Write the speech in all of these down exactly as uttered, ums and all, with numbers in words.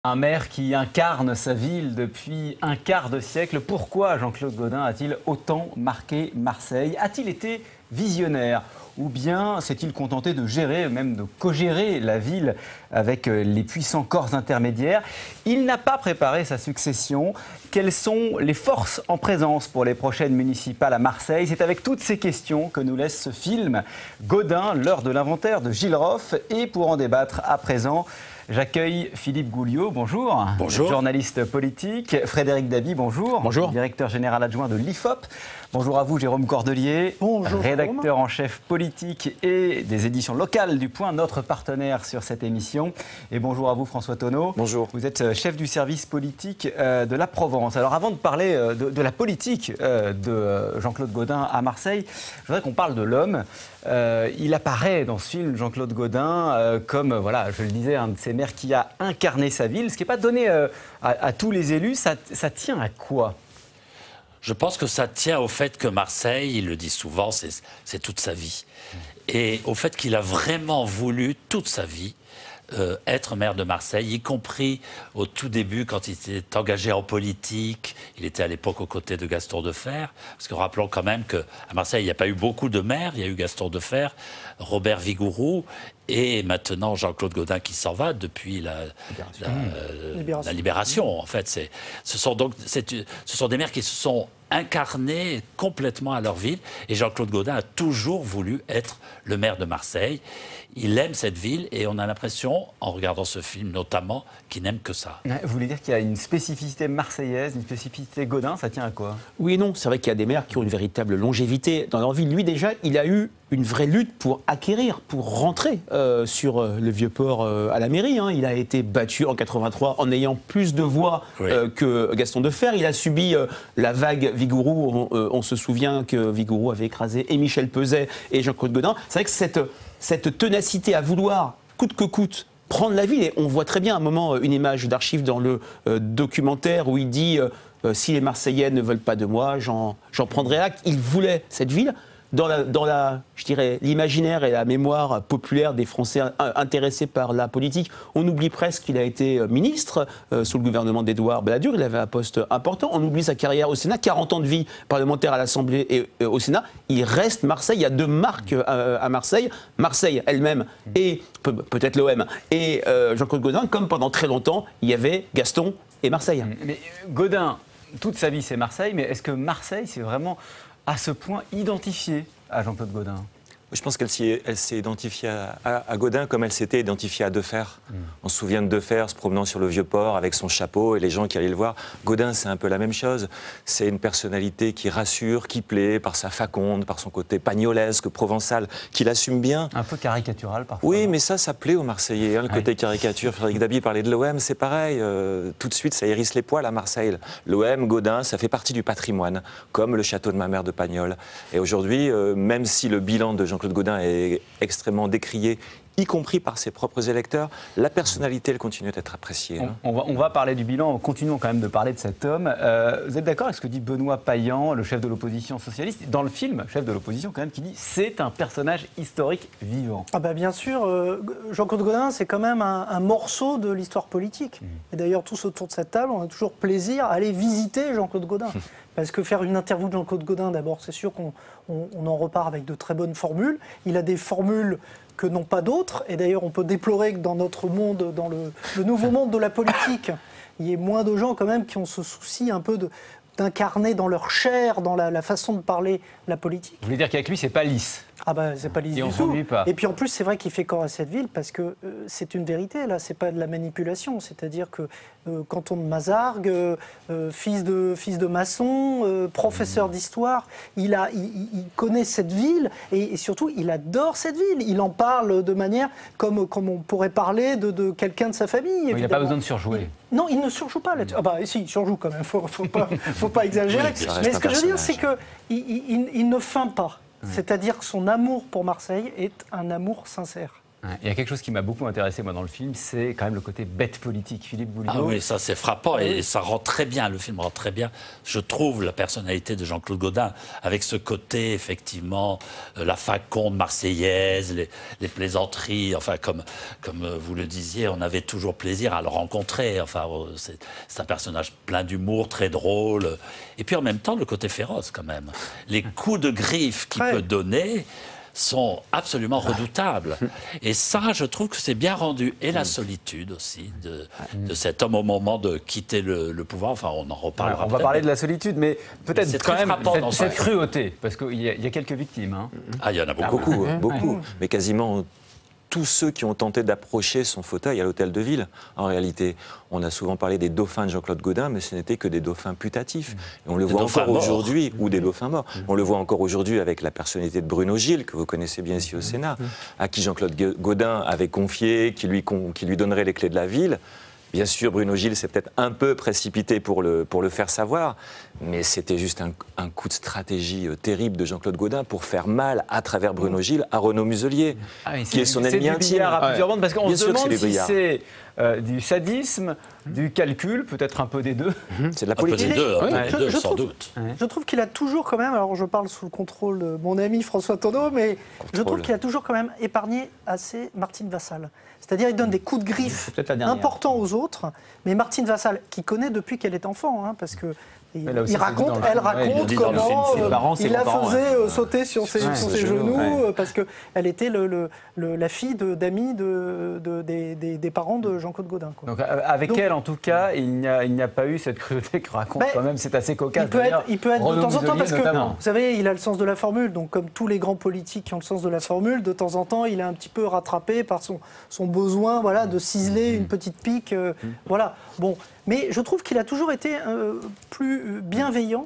Un maire qui incarne sa ville depuis un quart de siècle. Pourquoi Jean-Claude Gaudin a-t-il autant marqué Marseille? A-t-il été visionnaire? Ou bien s'est-il contenté de gérer, même de co-gérer la ville avec les puissants corps intermédiaires? Il n'a pas préparé sa succession. Quelles sont les forces en présence pour les prochaines municipales à Marseille? C'est avec toutes ces questions que nous laisse ce film Gaudin, l'heure de l'inventaire de Gilles Roff. Et pour en débattre à présent, j'accueille Philippe Gouliot, bonjour. Bonjour. Journaliste politique. Frédéric Dabi, bonjour. Bonjour. Directeur général adjoint de l'I F O P. Bonjour à vous, Jérôme Cordelier. Bonjour. Rédacteur en chef politique et des éditions locales du Point, notre partenaire sur cette émission. Et bonjour à vous, François Tonneau. Bonjour. Vous êtes chef du service politique de la Provence. Alors avant de parler de, de la politique de Jean-Claude Gaudin à Marseille, je voudrais qu'on parle de l'homme. Euh, il apparaît dans ce film, Jean-Claude Gaudin, euh, comme, voilà, je le disais, un de ces maires qui a incarné sa ville. Ce qui n'est pas donné euh, à, à tous les élus. Ça, ça tient à quoi ? Je pense que ça tient au fait que Marseille, il le dit souvent, c'est toute sa vie. Et au fait qu'il a vraiment voulu, toute sa vie, euh, être maire de Marseille, y compris au tout début, quand il s'est engagé en politique. Il était à l'époque aux côtés de Gaston Defferre. Parce que rappelons quand même qu'à Marseille, il n'y a pas eu beaucoup de maires. Il y a eu Gaston Defferre, Robert Vigouroux, et maintenant Jean-Claude Gaudin qui s'en va depuis la libération. La, euh, libération. la libération. En fait, ce sont donc ce sont des maires qui se sont incarnés complètement à leur ville. Et Jean-Claude Gaudin a toujours voulu être le maire de Marseille. Il aime cette ville et on a l'impression, en regardant ce film notamment, qu'il n'aime que ça. Vous voulez dire qu'il y a une spécificité marseillaise, une spécificité Gaudin, ça tient à quoi? Oui et non, c'est vrai qu'il y a des maires qui ont une véritable longévité dans leur ville. Lui déjà, il a eu une vraie lutte pour acquérir, pour rentrer euh, sur euh, le Vieux-Port euh, à la mairie. Hein. Il a été battu en quatre-vingt-trois en ayant plus de voix oui. euh, que Gaston Defferre. Il a subi euh, la vague Vigouroux. On, euh, on se souvient que Vigouroux avait écrasé et Michel Peuzet et Jean-Claude Gaudin. C'est vrai que cette, cette ténacité à vouloir, coûte que coûte, prendre la ville, et on voit très bien à un moment une image d'archive dans le euh, documentaire où il dit euh, « Si les Marseillais ne veulent pas de moi, j'en prendrai acte ». Il voulait cette ville. Dans la, dans la, je dirais, l'imaginaire et la mémoire populaire des Français intéressés par la politique, on oublie presque qu'il a été ministre euh, sous le gouvernement d'Édouard Balladur. Il avait un poste important. On oublie sa carrière au Sénat, quarante ans de vie parlementaire à l'Assemblée et euh, au Sénat. Il reste Marseille. Il y a deux marques euh, à Marseille. Marseille elle-même et peut, peut-être l'O M et euh, Jean-Claude Gaudin, comme pendant très longtemps, il y avait Gaston et Marseille. Mais Gaudin, toute sa vie, c'est Marseille. Mais est-ce que Marseille, c'est vraiment à ce point identifiée à Jean-Claude Gaudin? Je pense qu'elle s'est identifiée à, à, à Gaudin comme elle s'était identifiée à Defferre. Mmh. On se souvient de Defferre se promenant sur le Vieux-Port avec son chapeau et les gens qui allaient le voir. Gaudin, c'est un peu la même chose. C'est une personnalité qui rassure, qui plaît par sa faconde, par son côté pagnolesque, provençal, qu'il assume bien. Un peu caricatural parfois. Oui, mais ça, ça plaît aux Marseillais. Hein, le ouais. côté caricature, Frédéric Dabi parlait de l'O M, c'est pareil. Euh, tout de suite, ça hérisse les poils à Marseille. L'O M, Gaudin, ça fait partie du patrimoine, comme le château de ma mère de Pagnol. Et aujourd'hui, euh, même si le bilan de Jean-Claude Gaudin est extrêmement décrié, y compris par ses propres électeurs, la personnalité, elle continue d'être appréciée. Hein. On, on, va, on va parler du bilan, continuons quand même de parler de cet homme. Euh, vous êtes d'accord avec ce que dit Benoît Payan, le chef de l'opposition socialiste, dans le film, chef de l'opposition quand même, qui dit c'est un personnage historique vivant? Ah bah bien sûr, euh, Jean-Claude Gaudin, c'est quand même un, un morceau de l'histoire politique. Mmh. Et d'ailleurs, tous autour de cette table, on a toujours plaisir à aller visiter Jean-Claude Gaudin. Parce que faire une interview de Jean-Claude Gaudin, d'abord, c'est sûr qu'on on, on en repart avec de très bonnes formules. Il a des formules que n'ont pas d'autres. Et d'ailleurs, on peut déplorer que dans notre monde, dans le, le nouveau monde de la politique, il y ait moins de gens quand même qui ont ce souci un peu de, d'incarner dans leur chair, dans la, la façon de parler la politique. Vous voulez dire qu'avec lui, c'est pas lisse? Ah ben, c'est pas lisse et du on tout. Pas. Et puis en plus, c'est vrai qu'il fait corps à cette ville parce que euh, c'est une vérité, là, c'est pas de la manipulation. C'est-à-dire que euh, canton de Mazargues, euh, euh, fils, de, fils de maçon, euh, professeur mmh. d'histoire, il, a, il, il connaît cette ville et, et surtout, il adore cette ville. Il en parle de manière comme, comme on pourrait parler de, de quelqu'un de sa famille. Il n'a pas besoin de surjouer. Il, non, il ne surjoue pas là-dessus. Ah bah si, il surjoue quand même, il ne faut, faut, pas, faut pas exagérer. Oui, mais ce que je veux dire, c'est qu'il il, il, il ne feint pas. C'est-à-dire que son amour pour Marseille est un amour sincère. Il y a quelque chose qui m'a beaucoup intéressé moi dans le film, c'est quand même le côté bête politique. Philippe Boulineau. Ah oui, ça c'est frappant et ça rend très bien, le film rend très bien, je trouve, la personnalité de Jean-Claude Gaudin, avec ce côté, effectivement, euh, la faconde marseillaise, les, les plaisanteries, enfin, comme, comme vous le disiez, on avait toujours plaisir à le rencontrer. Enfin, c'est, c'est un personnage plein d'humour, très drôle. Et puis en même temps, le côté féroce, quand même. Les coups de griffe qu'il Ouais. peut donner sont absolument redoutables. Et ça, je trouve que c'est bien rendu. Et la solitude aussi de, de cet homme au moment de quitter le, le pouvoir. Enfin, on en reparlera. Alors, on va parler de la solitude, mais peut-être c'est quand très même frappant dans cette, cette ça. cruauté, parce qu'il y, a- il y a quelques victimes. Hein. Ah, il y en a beaucoup. Beaucoup, beaucoup. Mais quasiment tous ceux qui ont tenté d'approcher son fauteuil à l'hôtel de ville, en réalité. On a souvent parlé des dauphins de Jean-Claude Gaudin, mais ce n'était que des dauphins putatifs. Et on le Des voit dauphins encore morts. aujourd'hui, ou des dauphins morts. On le voit encore aujourd'hui avec la personnalité de Bruno Gilles, que vous connaissez bien ici au Sénat, à qui Jean-Claude Gaudin avait confié, qui lui, con- qui lui donnerait les clés de la ville. Bien sûr, Bruno Gilles s'est peut-être un peu précipité pour le, pour le faire savoir, mais c'était juste un, un coup de stratégie euh, terrible de Jean-Claude Gaudin pour faire mal, à travers Bruno Gilles, à Renaud Muselier, Ah oui, qui est son c'est ennemi du intime. billard à plusieurs Ouais. bandes, parce qu'on Bien se sûr que demande c'est du si billard. c'est euh, du sadisme, du calcul, peut-être un peu des deux. C'est de la Un peu politique. des deux, un peu Ouais. des Je- deux, je sans trouve- doute. Je trouve qu'il a toujours quand même, alors je parle sous le contrôle de mon ami François Tonneau, mais je trouve qu'il a toujours quand même épargné assez Martine Vassal. C'est-à-dire il donne des coups de griffe C'est peut-être la dernière. importants aux autres, mais Martine Vassal, qui connaît depuis qu'elle est enfant, hein, parce que il, Elle a aussi il fait raconte, dans le elle film. Ouais, il le raconte dit dans le comment film, ses euh, parents, ses il la grands-parents, faisait ouais. euh, sauter sur ses, Ouais, sur ses ses genoux, genoux, euh, parce qu'elle était le, le- le- la fille de- d'amis de, de- des, des- des parents de Jean-Claude Gaudin. quoi. Donc euh, avec Donc- elle, en tout cas, il n'y a, il n'y a pas eu cette cruauté que raconte Ben, quand même. C'est assez cocasse. Il peut, être, d'ailleurs. il peut être de Renaud temps en temps Muselier, parce que, notamment. vous savez, il a le sens de la formule. Donc, comme tous les grands politiques qui ont le sens de la formule, de temps en temps, il est un petit peu rattrapé par son, son besoin voilà, de ciseler une petite pique. euh, Voilà. Bon. Mais je trouve qu'il a toujours été euh, plus bienveillant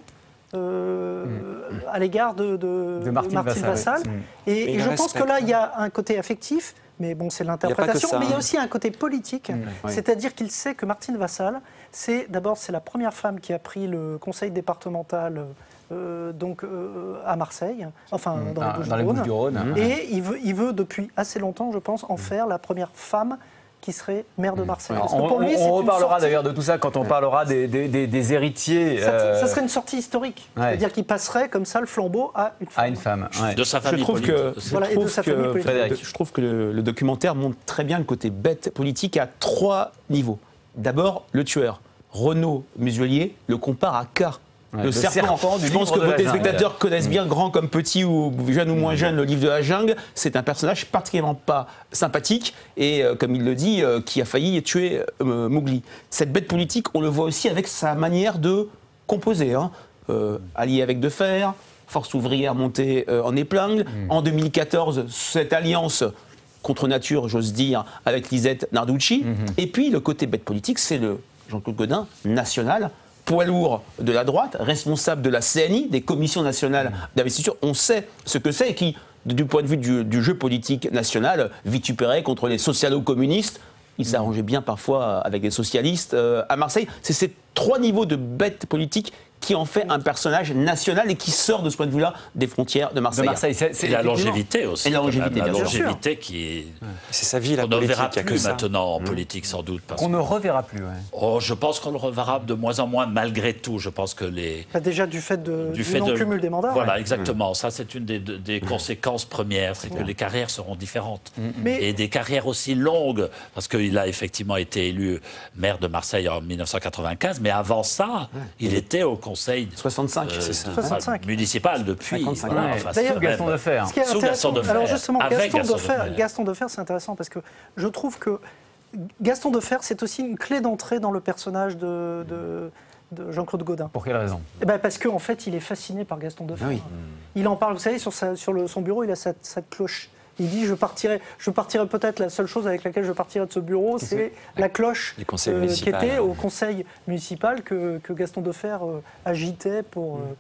euh, à l'égard de, de, De Martine Vassal, Vassal. oui. Et, Mais et il je le pense que respecte. là, il y a un côté affectif. Mais bon, c'est l'interprétation. ça, Mais il y a hein. aussi un côté politique. ouais. C'est-à-dire qu'il sait que Martine Vassal, c'est d'abord c'est la première femme qui a pris le conseil départemental euh, donc euh, à Marseille, enfin dans, Ah, les dans les Bouches-du-Rhône. Bouches-du-Rhône. Et il veut, il veut depuis assez longtemps, je pense, en faire la première femme qui serait maire de Marseille. Parce que On, pour lui, on- c'est on une reparlera sortie- d'ailleurs de tout ça quand on parlera des, des- des- des héritiers Ça, euh, ça serait une sortie historique. Ouais. C'est-à-dire qu'il passerait comme ça le flambeau à une femme. à une femme. ouais. De sa Je famille trouve politique que, aussi. je Voilà, et de trouve sa que- famille politique. Frédéric. je trouve que le, le documentaire montre très bien le côté bête politique à trois niveaux. D'abord, le tueur, Renaud Muselier, le compare à K. Ouais, le, le serpent. serpent du Je pense livre que de vos la téléspectateurs jungle. connaissent bien, grand comme petit ou jeune ou moins jeune, le livre de la jungle. C'est un personnage particulièrement pas sympathique et, euh, comme il le dit, euh, qui a failli tuer euh, Mowgli. Cette bête politique, on le voit aussi avec sa manière de composer. Hein. Euh, allié avec Defer, force ouvrière montée euh, en épingle. En deux mille quatorze, cette alliance contre nature, j'ose dire, avec Lisette Narducci. Et puis, le côté bête politique, c'est le Jean-Claude Gaudin national, poids lourd de la droite, responsable de la C N I, des commissions nationales d'investiture. On sait ce que c'est et qui, du point de vue du, du jeu politique national, vitupérait contre les socialo-communistes. Il s'arrangeait bien parfois avec les socialistes euh, à Marseille. C'est ces trois niveaux de bête politique qui en fait un personnage national et qui sort de ce point de vue-là des frontières de de Marseille. Marseille. C'est- c'est Et la effectivement- longévité aussi. Et la quand même. longévité, la bien sûr. longévité qui est. C'est sa vie, la On ne politique, verra il y a que plus ça. maintenant en politique, sans doute. Parce Qu'on ne reverra plus. ouais. Oh, je pense qu'on le reverra de moins en moins, malgré tout. Je pense que les. Bah, déjà du fait, de, Du du, fait de- non-cumul des mandats. Voilà, ouais. exactement. Ça, c'est une des, de- des conséquences premières, c'est que les carrières seront différentes. Mais- Et des carrières aussi longues, parce qu'il a effectivement été élu maire de Marseille en mille neuf cent quatre-vingt-quinze, mais avant ça, il était au conseil soixante-cinq, euh, c'est ça. de- soixante-cinq. municipal depuis. cinquante-cinq, voilà, ouais. enfin, D'ailleurs, c'est Gaston même- Defer. Ce qui est Sous intéressant, Gaston Defer. alors justement, Avec Gaston, Gaston Defer, Defer. Gaston Defer, c'est intéressant parce que je trouve que Gaston Defer, c'est aussi une clé d'entrée dans le personnage de, de- de Jean-Claude Gaudin. Pour quelle raison? Eh ben parce qu'en fait, il est fasciné par Gaston Defer. Ah oui. Il en parle, vous savez, sur, sa- sur le- son bureau, il a sa, sa cloche. Il dit, je partirai, je partirai peut-être, la seule chose avec laquelle je partirai de ce bureau, c'est la cloche Du conseil qui municipal. était au conseil municipal que, que Gaston Defer euh, agitait pour, euh,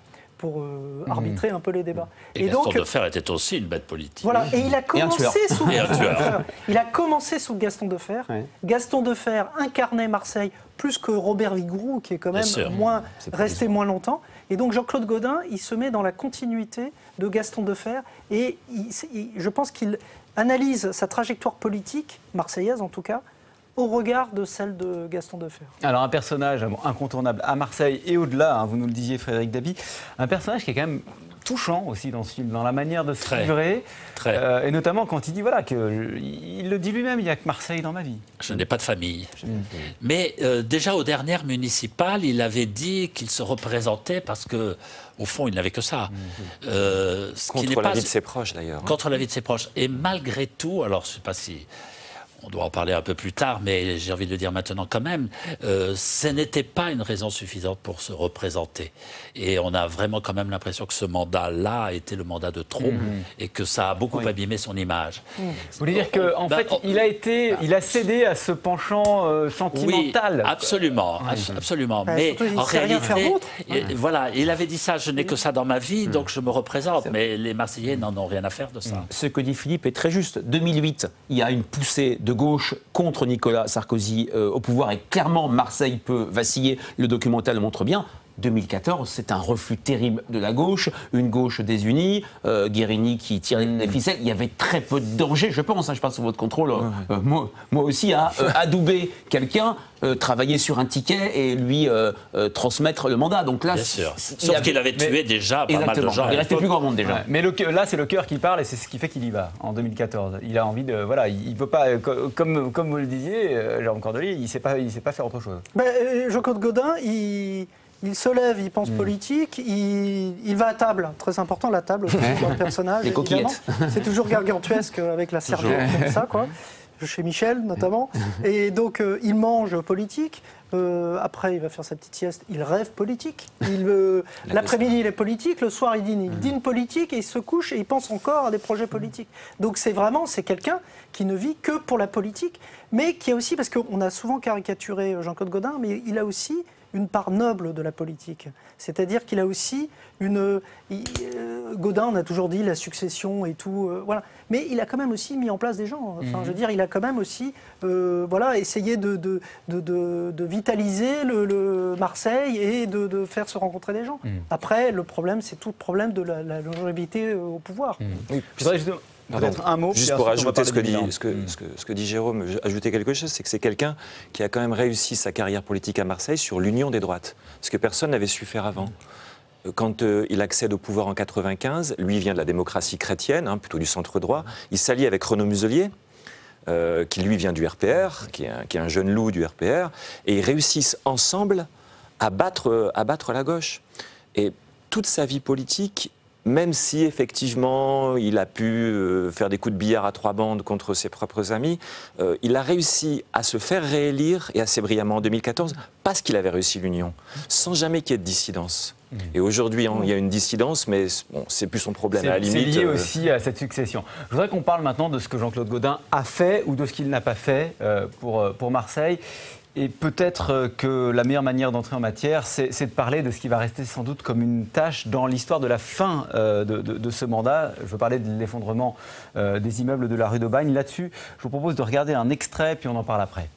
pour euh, arbitrer un peu les débats. Et, et Gaston Defferre était aussi une bête politique. Voilà, et il a commencé sous et Gaston Defferre. Il a commencé sous Gaston Defferre. Ouais. Gaston Defferre incarnait Marseille plus que Robert Vigouroux, qui est quand même moins, resté moins longtemps. Et donc Jean-Claude Gaudin, il se met dans la continuité de Gaston Defferre, et il, il, je pense qu'il analyse sa trajectoire politique, marseillaise en tout cas, au regard de celle de Gaston Defferre. Alors un personnage bon, incontournable à Marseille et au-delà, hein, vous nous le disiez Frédéric Dabi, un personnage qui est quand même touchant aussi dans ce film, dans la manière de se livrer, euh, et notamment quand il dit, voilà, que, il le dit lui-même, il n'y a que Marseille dans ma vie. Je n'ai pas de famille. Mmh. Mais euh, déjà aux dernières municipales, il avait dit qu'il se représentait parce que, au fond, il n'avait que ça. Mmh. Euh, ce contre qui la pas, vie de ses proches, d'ailleurs. Contre la vie de ses proches. Et malgré tout, alors je ne sais pas si... On doit en parler un peu plus tard, mais j'ai envie de le dire maintenant quand même, euh, ce n'était pas une raison suffisante pour se représenter. Et on a vraiment quand même l'impression que ce mandat-là a été le mandat de trop, mmh. et que ça a beaucoup oui. abîmé son image. Mmh. Vous voulez dire qu'en en fait, il a, été, bah, il a cédé à ce penchant euh, sentimental? Oui, absolument, oui. absolument. Bah, mais en réalité, il, voilà, il avait dit ça, je n'ai que ça dans ma vie, mmh. donc je me représente. Mais les Marseillais n'en ont rien à faire de ça. Mmh. Ce que dit Philippe est très juste. deux mille huit, il y a une poussée de gauche contre Nicolas Sarkozy euh, au pouvoir, et clairement Marseille peut vaciller, le documentaire le montre bien. deux mille quatorze, c'est un reflux terrible de la gauche, une gauche désunie, euh, Guérini qui tirait les ficelles. Il y avait très peu de danger, je pense, hein, je passe sous votre contrôle, euh, euh, moi, moi aussi, à euh, adouber quelqu'un, euh, travailler sur un ticket et lui euh, euh, transmettre le mandat. Donc là, bien sûr. Sauf qu'il avait tué mais, déjà pas mal de gens. Il restait plus grand monde déjà. Ouais. Mais le, là, c'est le cœur qui parle et c'est ce qui fait qu'il y va en deux mille quatorze. Il a envie de, voilà, il ne peut pas, comme, comme vous le disiez, Jérôme Cordelier, il ne sait pas, il sait pas faire autre chose. Ben, Jean-Claude Gaudin, il Il se lève, il pense mmh. politique, il, il va à table. Très important, la table, dans le personnage. Les coquillettes. C'est toujours gargantuesque avec la serviette, comme ça, quoi. Chez Michel, notamment. Et donc, euh, il mange politique. Euh, après, il va faire sa petite sieste. Il rêve politique. Euh, l'après-midi, il est politique. Le soir, il dîne. Il dîne politique et il se couche et il pense encore à des projets politiques. Donc, c'est vraiment, c'est quelqu'un qui ne vit que pour la politique, mais qui a aussi, parce qu'on a souvent caricaturé Jean-Claude Gaudin, mais il a aussi une part noble de la politique. C'est-à-dire qu'il a aussi une... Il, euh, Gaudin, on a toujours dit la succession et tout, euh, voilà. Mais il a quand même aussi mis en place des gens. Enfin, mmh. je veux dire, il a quand même aussi euh, voilà, essayé de, de, de, de, de vitaliser le, le Marseille et de, de faire se rencontrer des gens. Mmh. Après, le problème, c'est tout le problème de la, la longévité au pouvoir. Mmh. Oui, Pardon, un mot, juste pour ajouter ce que, dit, ce, que, mmh. ce, que, ce que dit Jérôme, ajouter quelque chose, c'est que c'est quelqu'un qui a quand même réussi sa carrière politique à Marseille sur l'union des droites, ce que personne n'avait su faire avant. Quand euh, il accède au pouvoir en quatre-vingt-quinze, lui vient de la démocratie chrétienne, hein, plutôt du centre droit, il s'allie avec Renaud Muselier, euh, qui lui vient du R P R, qui est, un, qui est un jeune loup du R P R, et ils réussissent ensemble à battre, à battre la gauche. Et toute sa vie politique, même si effectivement il a pu euh, faire des coups de billard à trois bandes contre ses propres amis, euh, il a réussi à se faire réélire, et assez brillamment en deux mille quatorze, parce qu'il avait réussi l'union, sans jamais qu'il y ait de dissidence. Et aujourd'hui, il y a une dissidence, mais bon, c'est plus son problème. À la limite, c'est lié euh... aussi à cette succession. Je voudrais qu'on parle maintenant de ce que Jean-Claude Gaudin a fait ou de ce qu'il n'a pas fait euh, pour, pour Marseille. Et peut-être que la meilleure manière d'entrer en matière, c'est, c'est de parler de ce qui va rester sans doute comme une tâche dans l'histoire de la fin euh, de, de, de ce mandat. Je veux parler de l'effondrement euh, des immeubles de la rue d'Aubagne. Là-dessus, je vous propose de regarder un extrait, puis on en parle après.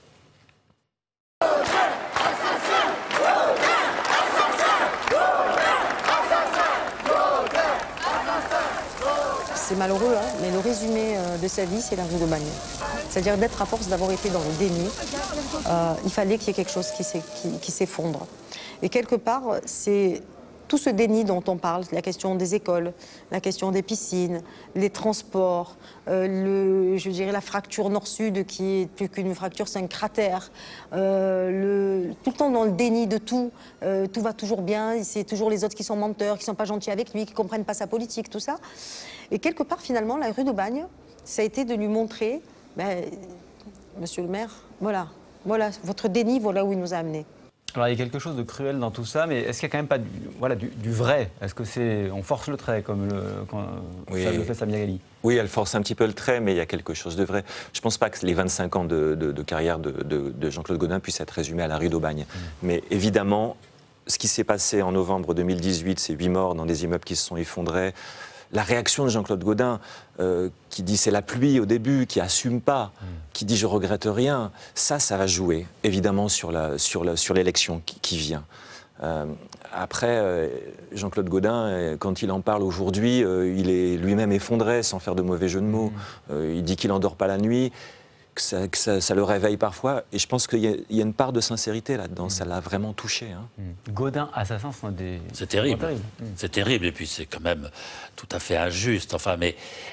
C'est malheureux, hein, mais le résumé de sa vie, c'est la rue d'Aubagne. C'est-à-dire d'être, à force d'avoir été dans le déni, euh, il fallait qu'il y ait quelque chose qui, qui, qui s'effondre. Et quelque part, c'est tout ce déni dont on parle, la question des écoles, la question des piscines, les transports, euh, le, je dirais la fracture nord-sud qui est plus qu'une fracture, c'est un cratère. Euh, le, tout le temps dans le déni de tout, euh, tout va toujours bien, c'est toujours les autres qui sont menteurs, qui ne sont pas gentils avec lui, qui ne comprennent pas sa politique, tout ça. Et quelque part, finalement, la rue d'Aubagne, ça a été de lui montrer, ben, monsieur le maire, voilà, voilà, votre déni, voilà où il nous a amenés. Alors il y a quelque chose de cruel dans tout ça, mais est-ce qu'il n'y a quand même pas du, voilà, du, du vrai? Est-ce que c'est, on force le trait comme le, quand, oui, ça le fait Samia Ghali? Oui, elle force un petit peu le trait, mais il y a quelque chose de vrai. Je ne pense pas que les vingt-cinq ans de, de, de carrière de, de, de Jean-Claude Gaudin puissent être résumés à la rue d'Aubagne. Mmh. Mais évidemment, ce qui s'est passé en novembre deux mille dix-huit, ces huit morts dans des immeubles qui se sont effondrés, la réaction de Jean-Claude Gaudin, euh, qui dit c'est la pluie au début, qui assume pas, mmh. qui dit je regrette rien, ça, ça va jouer évidemment sur la, sur la, sur l'élection qui, qui vient. Euh, après, euh, Jean-Claude Gaudin, quand il en parle aujourd'hui, euh, il est lui-même effondré, sans faire de mauvais jeu de mots. Mmh. Euh, il dit qu'il n'endort pas la nuit. Que, ça, que ça, ça le réveille parfois. Et je pense qu'il y, y a une part de sincérité là-dedans. Mmh. Ça l'a vraiment touché. Hein. Mmh. Gaudin, assassin, c'est des... C'est terrible. terrible. Mmh. C'est terrible. Et puis c'est quand même tout à fait injuste. Enfin, mais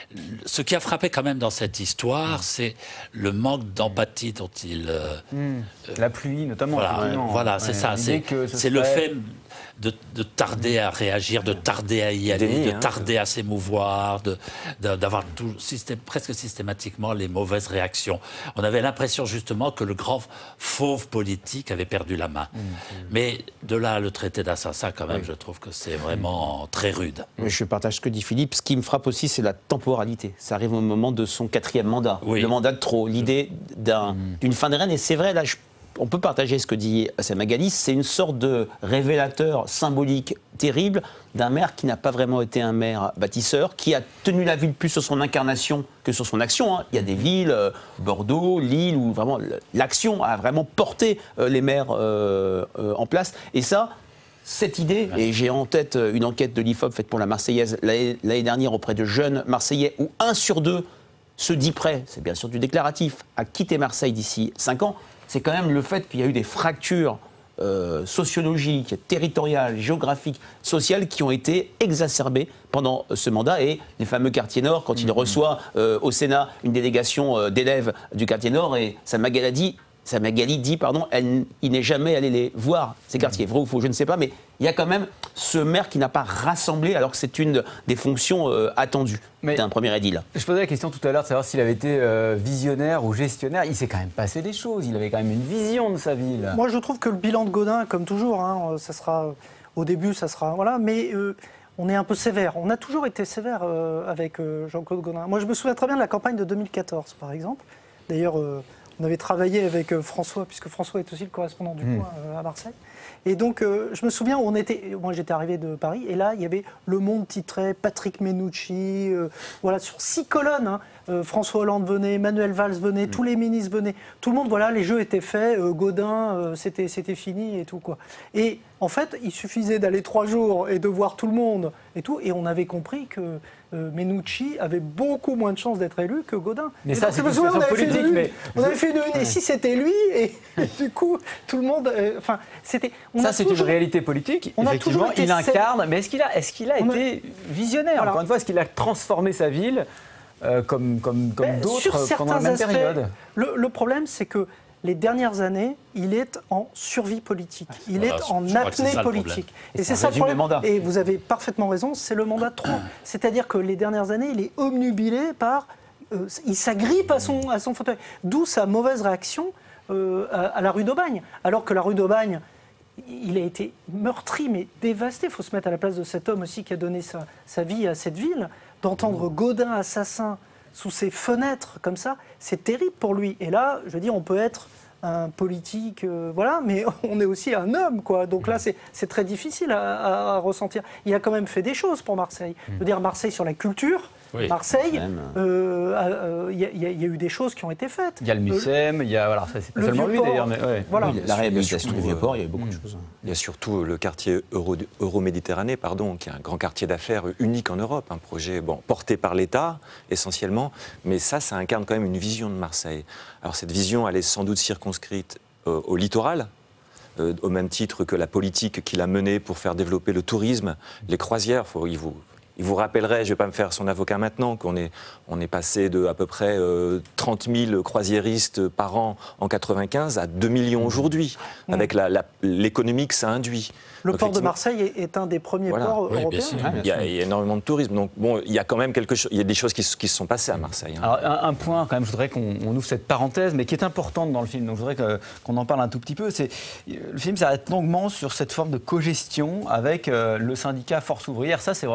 ce qui a frappé quand même dans cette histoire, mmh. c'est le manque d'empathie dont il... Euh, mmh. La pluie, notamment. Voilà, voilà c'est ouais. ça. C'est, c'est serait... le fait... De, de tarder à réagir, de tarder à y aller, Déni, de tarder hein. à s'émouvoir, de, de, d'avoir tout, système, presque systématiquement les mauvaises réactions. On avait l'impression justement que le grand fauve politique avait perdu la main. Mmh, mmh. Mais de là à le traiter d'assassin, quand même, oui. je trouve que c'est vraiment mmh. très rude. Je partage ce que dit Philippe. Ce qui me frappe aussi, c'est la temporalité. Ça arrive au moment de son quatrième mandat. Oui. Le mandat de trop, l'idée d'un, mmh. d'une fin de règne. Et c'est vrai, là, je on peut partager ce que dit Sam Magali, c'est une sorte de révélateur symbolique terrible d'un maire qui n'a pas vraiment été un maire bâtisseur, qui a tenu la ville plus sur son incarnation que sur son action. Hein. Il y a des villes, euh, Bordeaux, Lille, où vraiment l'action a vraiment porté euh, les maires euh, euh, en place. Et ça, cette idée, et j'ai en tête une enquête de l'I F O P faite pour la Marseillaise l'année, l'année dernière auprès de jeunes Marseillais, où un sur deux se dit prêt, c'est bien sûr du déclaratif, à quitter Marseille d'ici cinq ans. C'est quand même le fait qu'il y a eu des fractures euh, sociologiques, territoriales, géographiques, sociales qui ont été exacerbées pendant ce mandat. Et les fameux quartiers Nord, quand il mmh. reçoit euh, au Sénat une délégation euh, d'élèves du quartier Nord, et Sam Magali dit, Sam Magali dit pardon, elle, il n'est jamais allé les voir, ces quartiers. Vrai ou faux, je ne sais pas, mais il y a quand même ce maire qui n'a pas rassemblé, alors que c'est une des fonctions euh, attendues d'un premier édile. Je posais la question tout à l'heure de savoir s'il avait été euh, visionnaire ou gestionnaire. Il s'est quand même passé des choses. Il avait quand même une vision de sa ville. Moi, je trouve que le bilan de Gaudin, comme toujours, hein, ça sera au début, ça sera voilà, mais euh, on est un peu sévère. On a toujours été sévère euh, avec euh, Jean-Claude Gaudin. Moi, je me souviens très bien de la campagne de deux mille quatorze, par exemple. D'ailleurs, euh, on avait travaillé avec euh, François, puisque François est aussi le correspondant du mmh. Point euh, à Marseille. Et donc, euh, je me souviens, on était, moi j'étais arrivé de Paris, et là, il y avait Le Monde titrait Patrick Menucci, euh, voilà, sur six colonnes. Hein, euh, François Hollande venait, Manuel Valls venait, mmh. tous les ministres venaient. Tout le monde, voilà, les jeux étaient faits, euh, Gaudin, euh, c'était, c'était fini et tout, quoi. Et en fait, il suffisait d'aller trois jours et de voir tout le monde et tout, et on avait compris que euh, Menucci avait beaucoup moins de chances d'être élu que Gaudin. Mais et ça, donc, c'est une situation politique. Une, mais... On avait fait une une, et si c'était lui, et, et du coup, tout le monde... Enfin, euh, c'était... On ça, c'est toujours, une réalité politique. On Effectivement, il incarne. Sept... Mais est-ce qu'il a, est-ce qu'il a été a... visionnaire voilà. Encore une fois, est-ce qu'il a transformé sa ville euh, comme, comme, comme ben, d'autres pendant la même aspects, période le, le problème, c'est que les dernières années, il est en survie politique. Il voilà, est en apnée politique. Et, et c'est ça le problème. Et vous avez parfaitement raison, c'est le mandat de trop. C'est-à-dire que les dernières années, il est obnubilé par... Euh, il s'agrippe à son, à son fauteuil. D'où sa mauvaise réaction euh, à, à la rue d'Aubagne. Alors que la rue d'Aubagne, il a été meurtri, mais dévasté. Il faut se mettre à la place de cet homme aussi qui a donné sa, sa vie à cette ville. D'entendre Gaudin assassin sous ses fenêtres comme ça, c'est terrible pour lui. Et là, je veux dire, on peut être un politique, euh, voilà, mais on est aussi un homme, quoi. Donc là, c'est, c'est très difficile à, à, à ressentir. Il a quand même fait des choses pour Marseille. Je veux dire, Marseille sur la culture, oui, Marseille, il euh, euh, y, y, y a eu des choses qui ont été faites. Il y a le Mucem, il y a, voilà, ça, c'est pas seulement lui d'ailleurs, mais ouais. Voilà. Oui, la réhabilitation du Vieux-Port, il y a eu beaucoup mmh. de choses. Il y a surtout le quartier Euro, Euro-Méditerranée, pardon, qui est un grand quartier d'affaires unique en Europe, un projet bon, porté par l'État essentiellement, mais ça, ça incarne quand même une vision de Marseille. Alors cette vision, elle est sans doute circonscrite euh, au littoral, euh, au même titre que la politique qu'il a menée pour faire développer le tourisme, les croisières. Faut, il vous, il vous rappellerait, je ne vais pas me faire son avocat maintenant, qu'on est, on est passé de à peu près euh, trente mille croisiéristes par an en quatre-vingt-quinze à deux millions aujourd'hui, mmh. avec la, la, l'économie que ça induit. Le donc, port de Marseille est, est un des premiers voilà. ports oui, européens. Bien sûr, bien il, y a, il y a énormément de tourisme. Donc, bon, il y a quand même quelque chose. Il y a des choses qui, qui se sont passées à Marseille. Hein. Alors, un, un point, quand même, je voudrais qu'on on ouvre cette parenthèse, mais qui est importante dans le film. Donc, je voudrais que, qu'on en parle un tout petit peu. C'est, le film s'arrête longuement sur cette forme de cogestion avec euh, le syndicat Force ouvrière. Ça, c'est vraiment une spécificité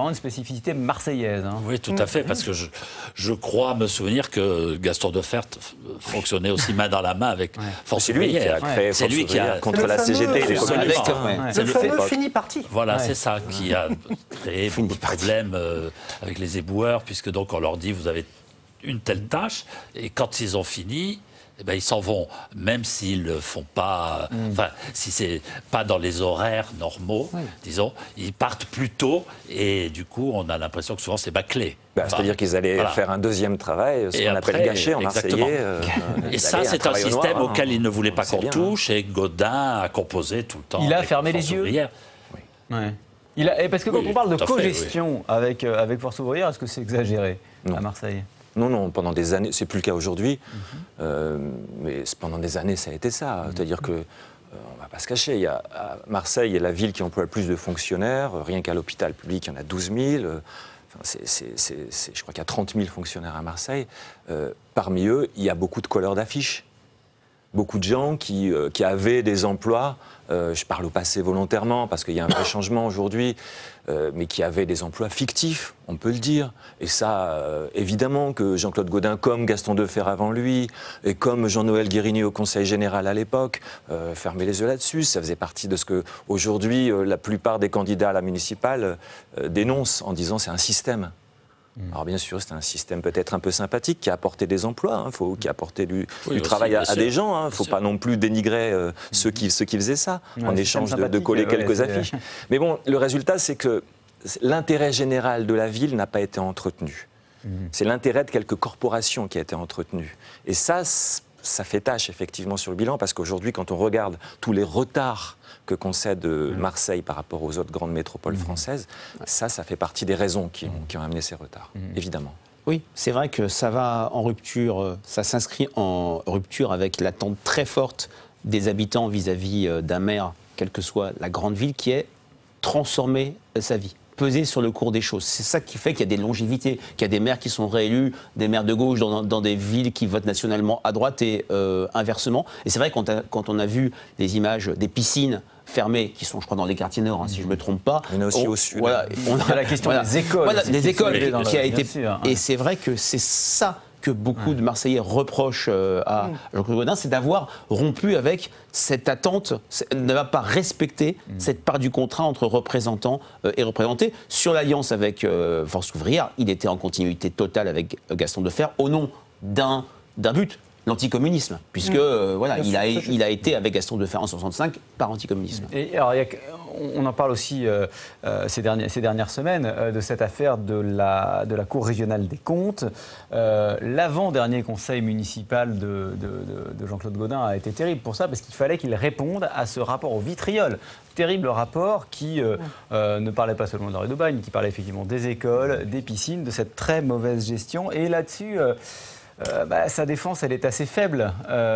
spécificité marseillaise. Hein. Oui, tout à fait, parce que je, je crois me souvenir que Gaston Defferre fonctionnait aussi main dans la main avec ouais. Force C'est lui qui a créé C'est lui qui a contre la C G T et les communistes. C'est le fameux fini parti. Voilà, ouais. c'est ça qui a créé beaucoup de problèmes euh, avec les éboueurs, puisque donc on leur dit vous avez une telle tâche, et quand ils ont fini, eh ben, ils s'en vont, même s'ils ne font pas, mm. enfin, si c'est pas dans les horaires normaux, oui. disons, ils partent plus tôt, et du coup, on a l'impression que souvent c'est bâclé. Bah, enfin, c'est-à-dire qu'ils allaient voilà. faire un deuxième travail, ce qu'on appelle gâché en marseillais. Euh, et ça, c'est un système noir, auquel hein. il ne voulait pas qu'on touche, hein. et Godin a composé tout le temps. Il a fermé les yeux. Oui. Ouais. Il a, parce que quand oui, on parle de co-gestion oui. avec, euh, avec Force ouvrière, est-ce que c'est exagéré non. à Marseille? Non, non, pendant des années, c'est plus le cas aujourd'hui, mm-hmm. euh, mais pendant des années, ça a été ça. Mm-hmm. C'est-à-dire que, euh, on ne va pas se cacher, il y a, à Marseille est la ville qui emploie le plus de fonctionnaires, rien qu'à l'hôpital public, il y en a douze mille. Euh, enfin, c'est, c'est, c'est, c'est, je crois qu'il y a trente mille fonctionnaires à Marseille. Euh, parmi eux, il y a beaucoup de colleurs d'affiches. Beaucoup de gens qui, euh, qui avaient des emplois, euh, je parle au passé volontairement parce qu'il y a un vrai changement aujourd'hui, euh, mais qui avaient des emplois fictifs, on peut le dire. Et ça, euh, évidemment que Jean-Claude Gaudin, comme Gaston Defferre avant lui, et comme Jean-Noël Guérini au Conseil général à l'époque, euh, fermaient les yeux là-dessus. Ça faisait partie de ce que, aujourd'hui, euh, la plupart des candidats à la municipale euh, dénoncent en disant c'est un système. Alors bien sûr, c'est un système peut-être un peu sympathique qui a apporté des emplois, hein, faut, qui a apporté du, oui, du aussi, travail à, à des gens. Il hein, ne faut pas non plus dénigrer euh, ceux, qui, ceux qui faisaient ça, ouais, en échange de, de coller ouais, quelques affiches. Mais bon, le résultat, c'est que l'intérêt général de la ville n'a pas été entretenu. Mmh. C'est l'intérêt de quelques corporations qui a été entretenu. Et ça, ça fait tâche effectivement sur le bilan, parce qu'aujourd'hui, quand on regarde tous les retards que concède Marseille par rapport aux autres grandes métropoles françaises, ça, ça fait partie des raisons qui ont, qui ont amené ces retards, évidemment. Oui, c'est vrai que ça va en rupture, ça s'inscrit en rupture avec l'attente très forte des habitants vis-à-vis d'un maire, quelle que soit la grande ville, qui est transformer sa vie, peser sur le cours des choses. C'est ça qui fait qu'il y a des longévités, qu'il y a des maires qui sont réélus, des maires de gauche dans, dans des villes qui votent nationalement à droite et euh, inversement. Et c'est vrai quand, quand on a vu des images des piscines fermées, qui sont, je crois, dans les quartiers nord, hein, si je ne me trompe pas. Il y en a aussi on, au sud. Voilà, on a la question voilà, des écoles. Voilà, des écoles qui, qui a été. Sûr, hein. Et c'est vrai que c'est ça que beaucoup ouais. de Marseillais reprochent euh, à mmh. Jean-Claude Gaudin, c'est d'avoir rompu avec cette attente, ne va pas respecter mmh. cette part du contrat entre représentants euh, et représentés. Sur l'alliance avec euh, Force ouvrière, il était en continuité totale avec Gaston Defferre, au nom d'un, d'un but, l'anticommunisme, puisque mmh. euh, voilà, il a, il a été avec Gaston Defferre en soixante-cinq par anticommunisme. Et alors, il y a, on en parle aussi euh, euh, ces, dernières, ces dernières semaines euh, de cette affaire de la, de la Cour régionale des comptes. Euh, l'avant-dernier conseil municipal de, de, de, de Jean-Claude Gaudin a été terrible pour ça, parce qu'il fallait qu'il réponde à ce rapport au vitriol. Terrible rapport qui euh, euh, ne parlait pas seulement de la rue d'Aubagne, qui parlait effectivement des écoles, des piscines, de cette très mauvaise gestion. Et là-dessus... Euh, Euh, bah, sa défense, elle est assez faible.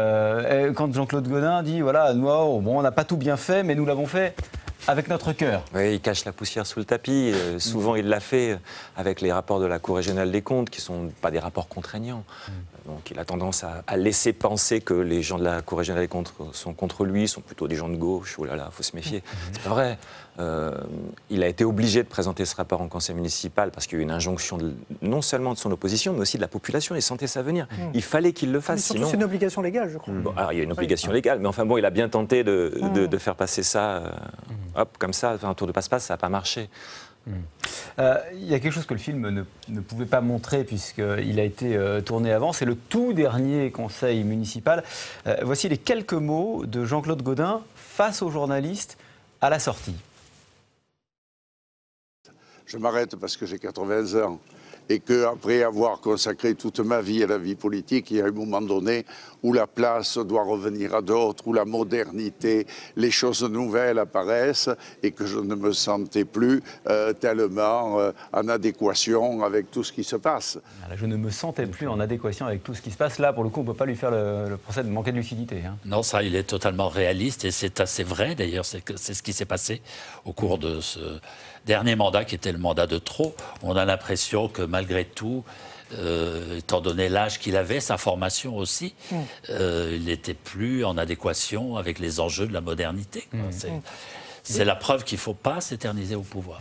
Euh, quand Jean-Claude Gaudin dit, voilà, nous, oh, bon, on n'a pas tout bien fait, mais nous l'avons fait avec notre cœur. Oui, il cache la poussière sous le tapis. Euh, souvent, mmh. il l'a fait avec les rapports de la Cour régionale des comptes, qui ne sont pas des rapports contraignants. Mmh. Donc, il a tendance à, à laisser penser que les gens de la Cour régionale des comptes sont contre lui, sont plutôt des gens de gauche. Oh là là, il faut se méfier. Mmh. C'est pas vrai. Euh, il a été obligé de présenter ce rapport en conseil municipal parce qu'il y a eu une injonction de, non seulement de son opposition, mais aussi de la population. Il sentait ça venir. Mmh. Il fallait qu'il le fasse. Sinon... C'est une obligation légale, je crois. Mmh. Bon, alors, il y a une obligation oui. légale, mais enfin bon, il a bien tenté de, mmh. de, de faire passer ça, euh, mmh. hop, comme ça, un tour de passe-passe, ça n'a pas marché. Il mmh. euh, y a quelque chose que le film ne, ne pouvait pas montrer puisqu'il a été euh, tourné avant, c'est le tout dernier conseil municipal. Euh, voici les quelques mots de Jean-Claude Gaudin face aux journalistes à la sortie. Je m'arrête parce que j'ai quatre-vingts ans et qu'après avoir consacré toute ma vie à la vie politique, il y a un moment donné où la place doit revenir à d'autres, où la modernité, les choses nouvelles apparaissent et que je ne me sentais plus euh, tellement euh, en adéquation avec tout ce qui se passe. Alors, je ne me sentais plus en adéquation avec tout ce qui se passe. Là, pour le coup, on ne peut pas lui faire le, le procès de manquer de lucidité. Hein. Non, ça, il est totalement réaliste et c'est assez vrai d'ailleurs. C'est, c'est ce qui s'est passé au cours de ce dernier mandat qui était le mandat de trop. On a l'impression que malgré tout, euh, étant donné l'âge qu'il avait, sa formation aussi, mmh. euh, il n'était plus en adéquation avec les enjeux de la modernité. Mmh. C'est, c'est la preuve qu'il ne faut pas s'éterniser au pouvoir.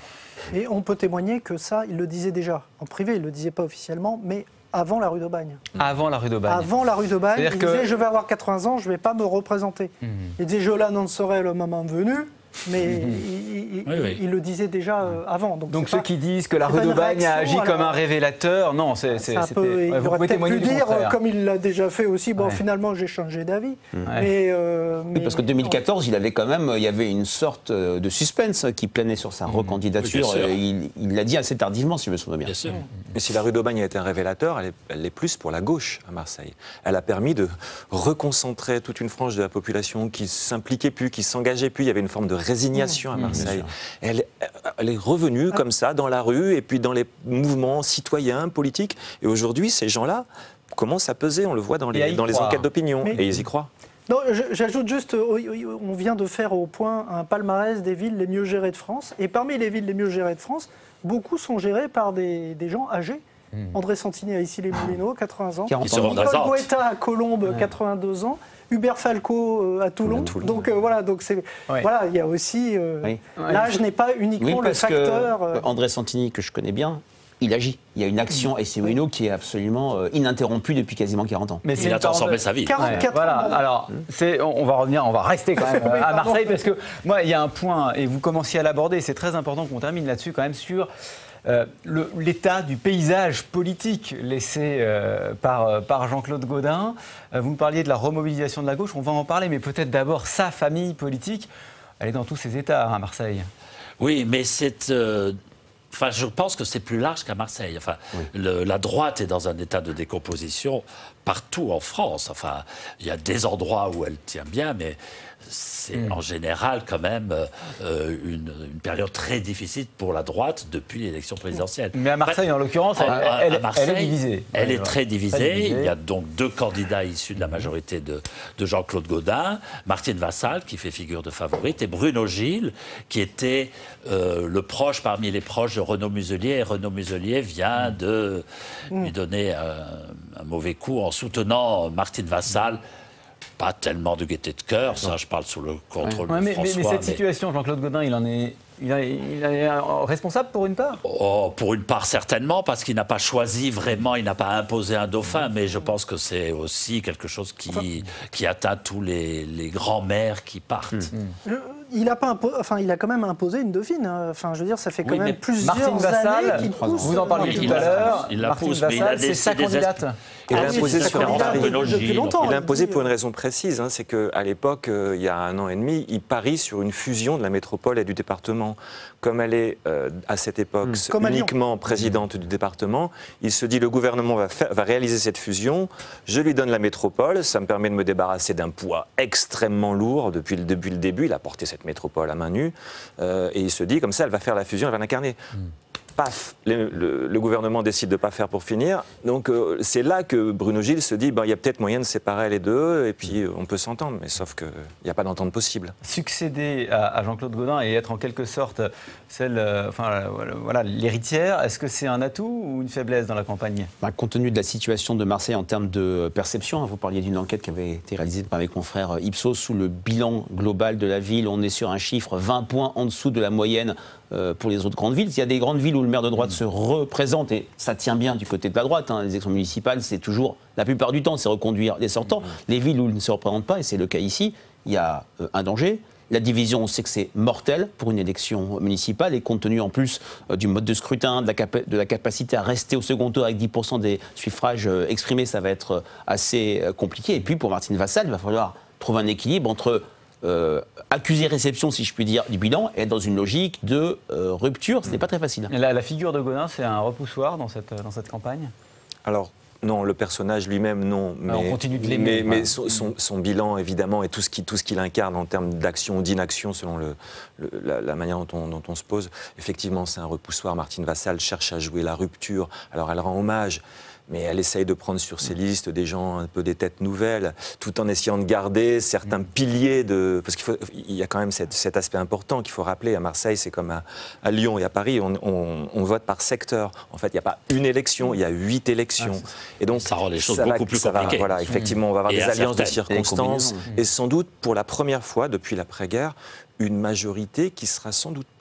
Et on peut témoigner que ça, il le disait déjà en privé, il ne le disait pas officiellement, mais avant la rue d'Aubagne. Avant la rue d'Aubagne. Avant la rue d'Aubagne, il que... disait « je vais avoir quatre-vingts ans, je ne vais pas me représenter mmh. ». Il disait « je l'annoncerai le moment venu ». Mais mmh. il, il, oui, oui. il le disait déjà euh, avant. Donc, Donc ceux pas, qui disent que la rue d'Aubagne a agi alors, comme un révélateur, non, c'est... c'est un peu, ouais, il vous aurait peut-être pu dire, contraire. comme il l'a déjà fait aussi, bon, ouais. finalement j'ai changé d'avis. Mmh. Mais, euh, oui, parce qu'en deux mille quatorze, il avait quand même, il y avait une sorte de suspense qui planait sur sa mmh. recandidature. Oui, il l'a dit assez tardivement, si je me souviens bien. bien sûr. Mmh. Mais si la rue d'Aubagne a été un révélateur, elle est, elle est plus pour la gauche à Marseille. Elle a permis de reconcentrer toute une frange de la population qui s'impliquait plus, qui s'engageait plus. Il y avait une forme de résignation mmh. à Marseille. Elle, elle est revenue ah. comme ça dans la rue et puis dans les mouvements citoyens, politiques. Et aujourd'hui, ces gens-là commencent à peser. On le voit dans les, dans les enquêtes d'opinion. Et ils y croient. Non, j'ajoute juste, on vient de faire au point un palmarès des villes les mieux gérées de France. Et parmi les villes les mieux gérées de France, beaucoup sont gérées par des, des gens âgés. Mmh. André Santini à Issy-les-Moulineaux, quatre-vingts ans. Nicole Goëta à Colombes, ouais. quatre-vingt-deux ans. Hubert Falco à Toulon. À Toulon. Donc euh, voilà, donc c'est ouais. voilà, il y a aussi euh, oui. l'âge n'est pas uniquement oui, le facteur. Que, euh... André Santini, que je connais bien, il agit. Il y a une action S C O N O qui est absolument euh, ininterrompue depuis quasiment quarante ans. Mais il a transformé sa vie. quarante-quatre ouais, voilà. ans. Alors, c'est, on va revenir, on va rester quand même oui, à Marseille parce que moi, il y a un point et vous commenciez à l'aborder. C'est très important qu'on termine là-dessus quand même sur euh, le, l'état du paysage politique laissé euh, par, par Jean-Claude Gaudin. Euh, vous me parliez de la remobilisation de la gauche. On va en parler, mais peut-être d'abord sa famille politique. Elle est dans tous ses états à Marseille. Oui, mais c'est. Euh... Enfin, je pense que c'est plus large qu'à Marseille. Enfin, oui. le, la droite est dans un état de décomposition partout en France. Enfin, il y a des endroits où elle tient bien, mais c'est mmh. en général quand même euh, une, une période très difficile pour la droite depuis l'élection présidentielle. Mais à Marseille, enfin, en l'occurrence, elle, à, elle, à Marseille, elle est divisée. Elle oui, est très divisée. très divisée. Il y a donc deux candidats issus de la majorité de, de Jean-Claude Gaudin, Martine Vassal, qui fait figure de favorite, et Bruno Gilles, qui était euh, le proche parmi les proches de Renaud Muselier. Et Renaud Muselier vient de mmh. lui donner un, un mauvais coup en soutenant Martine Vassal. Pas tellement de gaieté de cœur, ça je parle sous le contrôle ouais. de mais, François. Mais, mais cette mais... situation, Jean-Claude Gaudin, il en est, il est, il est responsable pour une part oh, pour une part certainement, parce qu'il n'a pas choisi vraiment, il n'a pas imposé un dauphin, mais je pense que c'est aussi quelque chose qui, enfin... qui atteint tous les, les grands maires qui partent. Mmh. Il a, pas impo- enfin, il a quand même imposé une dauphine. Enfin, je veux dire, ça fait quand oui, même plusieurs Martine Vassal, années qu'il pousse. Vous en parliez tout à l'heure. Il la Martine pousse, Vassal, mais il a c'est sa candidate. Il a imposé sur depuis longtemps. Il a imposé pour une raison précise, hein, c'est qu'à l'époque, euh, il y a un an et demi, il parie sur une fusion de la métropole et du département. Comme elle est euh, à cette époque mmh. uniquement présidente mmh. du département, il se dit le gouvernement va, faire, va réaliser cette fusion, je lui donne la métropole, ça me permet de me débarrasser d'un poids extrêmement lourd depuis le, depuis le début. Il a porté cette métropole à main nue euh, et il se dit comme ça, elle va faire la fusion, elle va l'incarner. Mmh. Paf, le, le, le gouvernement décide de ne pas faire pour finir. Donc euh, c'est là que Bruno Gilles se dit, ben, y a peut-être moyen de séparer les deux et puis euh, on peut s'entendre, mais sauf qu'il n'y a pas d'entente possible. Succéder à, à Jean-Claude Gaudin et être en quelque sorte celle, euh, enfin, voilà, l'héritière, est-ce que c'est un atout ou une faiblesse dans la campagne ? Bah, compte tenu de la situation de Marseille en termes de perception, hein, vous parliez d'une enquête qui avait été réalisée par mes confrères Ipsos, sous le bilan global de la ville, on est sur un chiffre vingt points en dessous de la moyenne pour les autres grandes villes. Il y a des grandes villes où le maire de droite mmh. se représente, et ça tient bien du côté de la droite. Hein. Les élections municipales, c'est toujours, la plupart du temps, c'est reconduire les sortants. Mmh. Les villes où ils ne se représentent pas, et c'est le cas ici, il y a euh, un danger. La division, on sait que c'est mortel pour une élection municipale, et compte tenu en plus euh, du mode de scrutin, de la, capa- de la capacité à rester au second tour avec dix pour cent des suffrages euh, exprimés, ça va être euh, assez euh, compliqué. Et puis pour Martine Vassal, il va falloir trouver un équilibre entre Euh, accusé-réception, si je puis dire, du bilan, et être dans une logique de euh, rupture. Ce n'est pas très facile. La, la figure de Gaudin, c'est un repoussoir dans cette, dans cette campagne ? Alors, non, le personnage lui-même, non. Mais, on continue de l'aimer. Mais, mais son, son, son bilan, évidemment, et tout ce qu'il, tout ce qu'il incarne en termes d'action ou d'inaction, selon le, le, la, la manière dont on, dont on se pose, effectivement, c'est un repoussoir. Martine Vassal cherche à jouer la rupture. Alors, elle rend hommage, mais elle essaye de prendre sur ses listes des gens un peu des têtes nouvelles, tout en essayant de garder certains mmh. piliers de... Parce qu'il faut, il y a quand même cette, cet aspect important qu'il faut rappeler. À Marseille, c'est comme à, à Lyon et à Paris, on, on, on vote par secteur. En fait, il n'y a pas une élection, il y a huit élections. Ah, et donc, ça rend les choses beaucoup va, plus compliquées. Va, voilà, effectivement, on va avoir et des alliances de circonstances. Et, et sans doute, pour la première fois depuis l'après-guerre, une majorité qui ne sera sans doute pas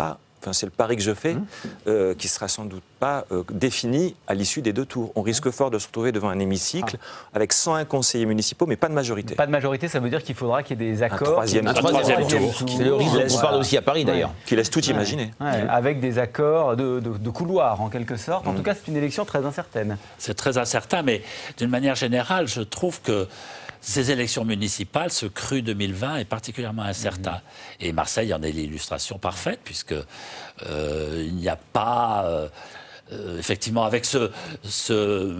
enfin c'est le pari que je fais, mmh. euh, qui ne sera sans doute pas euh, défini à l'issue des deux tours. On risque fort de se retrouver devant un hémicycle ah. avec cent un conseillers municipaux, mais pas de majorité. Pas de majorité, ça veut dire qu'il faudra qu'il y ait des accords. Un troisième, un troisième, troisième tour. tour. C'est le risque dont on parle aussi à Paris d'ailleurs. Ouais. Qui laisse tout ouais. imaginer. Ouais, avec des accords de, de, de couloir en quelque sorte. En mmh. tout cas, c'est une élection très incertaine. C'est très incertain, mais d'une manière générale, je trouve que ces élections municipales, ce cru deux mille vingt est particulièrement incertain. Mmh. Et Marseille en est l'illustration parfaite, puisque euh, il n'y a pas... Euh, Euh, effectivement, avec ce, ce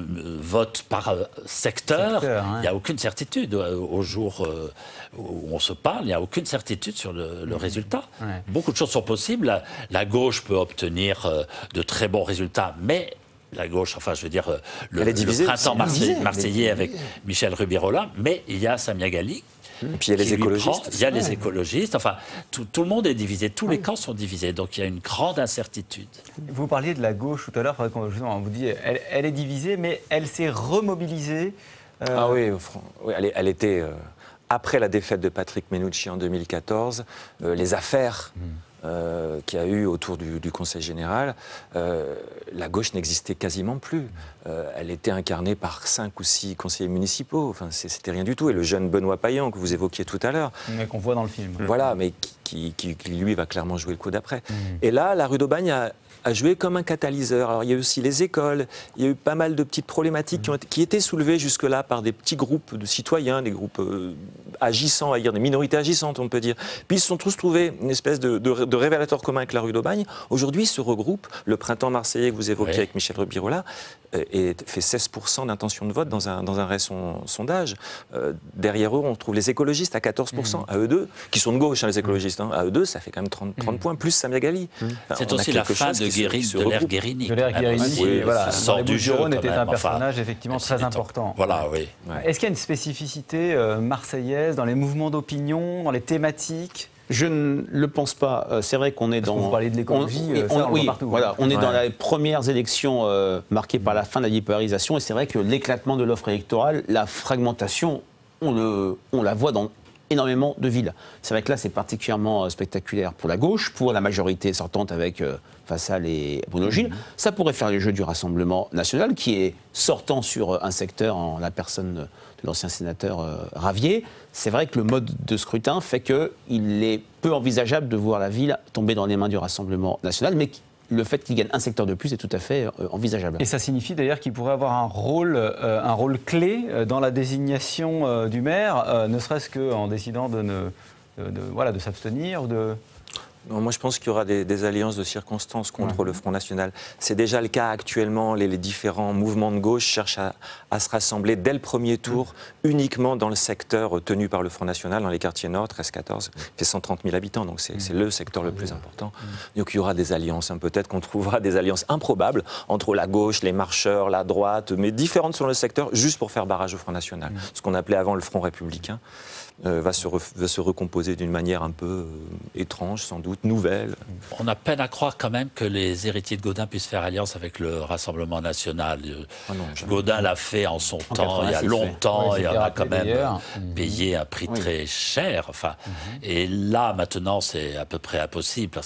vote par euh, secteur, secteur hein. il n'y a aucune certitude. Euh, au jour euh, où on se parle, il n'y a aucune certitude sur le, le mmh. résultat. Ouais. Beaucoup de choses sont possibles. La, la gauche peut obtenir euh, de très bons résultats, mais la gauche, enfin je veux dire, le, le printemps marseillais, marseillais avec Michel Rubirola, mais il y a Samia Ghali. Et puis il y a les écologistes. Il y a les ouais. écologistes. Enfin, tout, tout le monde est divisé. Tous oui. les camps sont divisés. Donc il y a une grande incertitude. Vous parliez de la gauche tout à l'heure. On vous dit, elle, elle est divisée, mais elle s'est remobilisée. Euh... Ah oui, oui elle, elle était euh, après la défaite de Patrick Mennucci en deux mille quatorze, euh, les affaires. Mmh. Euh, qu'il y a eu autour du, du Conseil général, euh, la gauche n'existait quasiment plus. Euh, elle était incarnée par cinq ou six conseillers municipaux. Enfin, c'était rien du tout. Et le jeune Benoît Payan, que vous évoquiez tout à l'heure. Mais qu'on voit dans le film. Voilà, mais qui, qui, qui lui, va clairement jouer le coup d'après. Mmh. Et là, la rue d'Aubagne a, a joué comme un catalyseur. Alors, il y a eu aussi les écoles, il y a eu pas mal de petites problématiques mmh. qui, ont été, qui étaient soulevées jusque-là par des petits groupes de citoyens, des groupes euh, agissants, à dire, des minorités agissantes, on peut dire. Puis ils se sont tous trouvés une espèce de, de, de révélateur commun avec la rue d'Aubagne. Aujourd'hui, ils se regroupent. Le printemps marseillais que vous évoquiez oui. avec Michel Rubirola euh, et fait seize pour cent d'intention de vote dans un, dans un récent sondage. Euh, derrière eux, on trouve les écologistes à quatorze pour cent. Mmh. À eux deux, qui sont de gauche, hein, les écologistes, hein, à eux deux, ça fait quand même trente, trente mmh. points, plus Samia Ghali. Mmh. Enfin, c'est aussi la fin de, Guéry, de l'ère Guérini. De l'ère Guérini, oui, voilà. Sort du jeu, était un personnage enfin, effectivement très important. Voilà, oui. Ouais. Est-ce qu'il y a une spécificité euh, marseillaise dans les mouvements d'opinion, dans les thématiques ? Je ne le pense pas. C'est vrai qu'on est Parce dans. Vous parlez de l'écologie, on, ça, on, on oui, le voit partout. Voilà, on est ouais. dans les premières élections euh, marquées par la fin de la bipolarisation, et c'est vrai que l'éclatement de l'offre électorale, la fragmentation, on, le, on la voit dans énormément de villes. C'est vrai que là, c'est particulièrement spectaculaire pour la gauche, pour la majorité sortante avec euh, Fassal et Bruno Gilles. Mmh. Ça pourrait faire le jeu du Rassemblement national, qui est sortant sur un secteur en la personne de l'ancien sénateur euh, Ravier. C'est vrai que le mode de scrutin fait qu'il est peu envisageable de voir la ville tomber dans les mains du Rassemblement national, mais le fait qu'il gagne un secteur de plus est tout à fait euh, envisageable. Et ça signifie d'ailleurs qu'il pourrait avoir un rôle, euh, un rôle clé dans la désignation euh, du maire, euh, ne serait-ce qu'en décidant de, ne, de, de, voilà, de s'abstenir ou de... Non, moi, je pense qu'il y aura des, des alliances de circonstances contre ouais. le Front National. C'est déjà le cas actuellement. Les, les différents mouvements de gauche cherchent à, à se rassembler dès le premier tour, mmh. uniquement dans le secteur tenu par le Front National, dans les quartiers nord, treize quatorze, fait cent trente mille habitants, donc c'est mmh. le secteur le plus important. Mmh. Donc il y aura des alliances. Hein. Peut-être qu'on trouvera des alliances improbables entre la gauche, les marcheurs, la droite, mais différentes sur le secteur, juste pour faire barrage au Front National. Mmh. Ce qu'on appelait avant le Front républicain. Euh, va, se va se recomposer d'une manière un peu euh, étrange, sans doute, nouvelle. On a peine à croire quand même que les héritiers de Gaudin puissent faire alliance avec le Rassemblement national. Oh non, Gaudin l'a fait en son en temps, il y a longtemps, et on a quand même mmh. payé un prix oui. très cher. Enfin, mmh. Et là, maintenant, c'est à peu près impossible, parce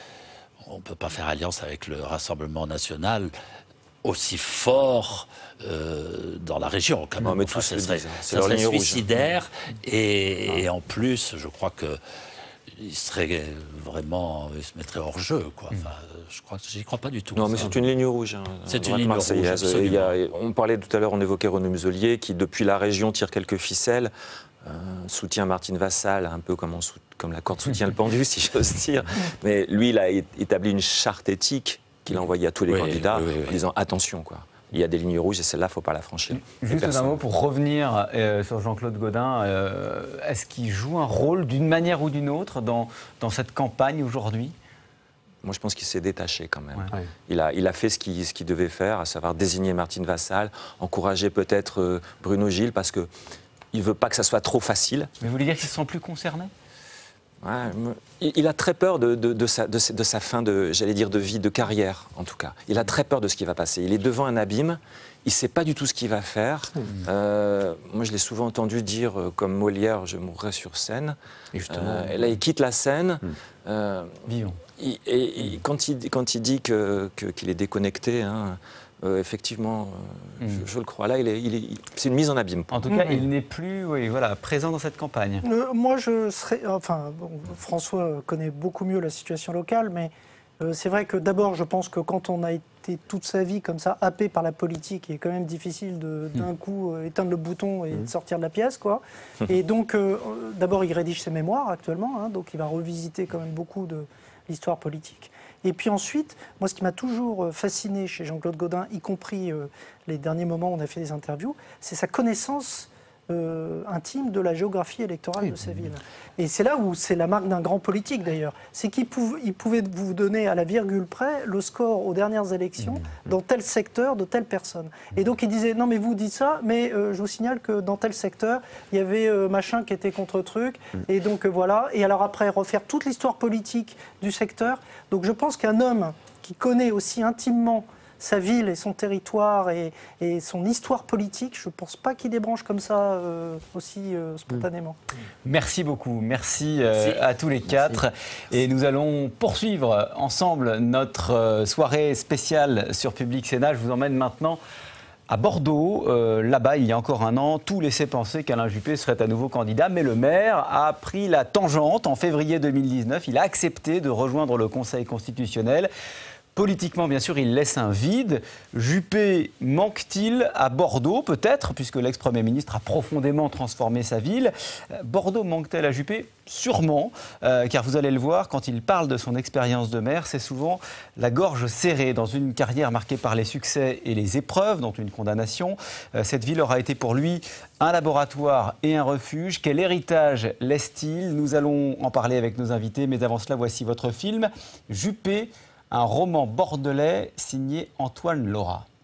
qu'on ne peut pas faire alliance avec le Rassemblement national aussi fort euh, dans la région, quand même. Non, mais enfin, ça serait, ça serait suicidaire, et, et en plus, je crois que il serait vraiment, il se mettrait hors jeu, quoi. Enfin, je crois, j'y crois pas du tout. Non, ça. mais c'est une ligne rouge. Hein, c'est une ligne rouge. Il y a, on parlait tout à l'heure, on évoquait Renaud Muselier, qui depuis la région tire quelques ficelles, euh, soutient Martine Vassal, un peu comme, on, comme la corde soutient le pendu, si j'ose dire. Mais lui, il a établi une charte éthique qu'il a envoyée à tous les oui, candidats, oui, oui, en disant attention, quoi. Il y a des lignes rouges et celle-là, il ne faut pas la franchir. Juste un mot pour revenir euh, sur Jean-Claude Gaudin. Euh, est-ce qu'il joue un rôle d'une manière ou d'une autre dans, dans cette campagne aujourd'hui ? Moi, je pense qu'il s'est détaché quand même. Ouais. Il, a, il a fait ce qu'il, ce qu'il devait faire, à savoir désigner Martine Vassal, encourager peut-être euh, Bruno Gilles, parce qu'il ne veut pas que ça soit trop facile. Mais vous voulez dire qu'il ne se sent plus concerné ? Ouais, il a très peur de, de, de, sa, de, de sa fin de, j'allais dire, de vie, de carrière, en tout cas. Il a très peur de ce qui va passer. Il est devant un abîme, il ne sait pas du tout ce qu'il va faire. Mmh. Euh, moi, je l'ai souvent entendu dire, euh, comme Molière, je mourrai sur scène. Et justement, euh, là, il quitte la scène. Mmh. Euh, Vivons. il, et, et quand, il, quand il dit que, que, qu'il est déconnecté, hein, euh, effectivement, euh, mm. je, je le crois. Là, il est, il est, c'est une mise en abîme. En tout cas, mm. il n'est plus oui, voilà, présent dans cette campagne. Euh, moi, je serais... Enfin, bon, François connaît beaucoup mieux la situation locale, mais euh, c'est vrai que d'abord, je pense que quand on a été toute sa vie comme ça, happé par la politique, il est quand même difficile de, d'un coup euh, éteindre le bouton et mmh. de sortir de la pièce, quoi. Et donc, euh, d'abord, il rédige ses mémoires actuellement, hein, donc il va revisiter quand même beaucoup de l'histoire politique. Et puis ensuite, moi, ce qui m'a toujours fasciné chez Jean-Claude Gaudin, y compris euh, les derniers moments où on a fait des interviews, c'est sa connaissance Euh, intime de la géographie électorale oui. de sa ville. Et c'est là où c'est la marque d'un grand politique d'ailleurs. C'est qu'il pouvait, il pouvait vous donner à la virgule près le score aux dernières élections mmh. dans tel secteur de telle personne. Et donc il disait non mais vous dites ça, mais euh, je vous signale que dans tel secteur il y avait euh, machin qui était contre truc. Mmh. Et donc euh, voilà. Et alors après refaire toute l'histoire politique du secteur. Donc je pense qu'un homme qui connaît aussi intimement sa ville et son territoire et, et son histoire politique, je ne pense pas qu'il débranche comme ça euh, aussi euh, spontanément. Merci beaucoup, merci, euh, merci à tous les quatre. Merci. Et nous allons poursuivre ensemble notre euh, soirée spéciale sur Public Sénat. Je vous emmène maintenant à Bordeaux. Euh, là-bas, il y a encore un an, tout laissait penser qu'Alain Juppé serait à nouveau candidat, mais le maire a pris la tangente. En février deux mille dix-neuf, il a accepté de rejoindre le Conseil constitutionnel. Politiquement, bien sûr, il laisse un vide. Juppé manque-t-il à Bordeaux, peut-être, puisque l'ex-premier ministre a profondément transformé sa ville. Bordeaux manque-t-elle à Juppé ? Sûrement, euh, car vous allez le voir, quand il parle de son expérience de maire, c'est souvent la gorge serrée. Dans une carrière marquée par les succès et les épreuves, dont une condamnation, euh, cette ville aura été pour lui un laboratoire et un refuge. Quel héritage laisse-t-il ? Nous allons en parler avec nos invités, mais avant cela, voici votre film, Juppé, un roman bordelais signé Antoine Laura.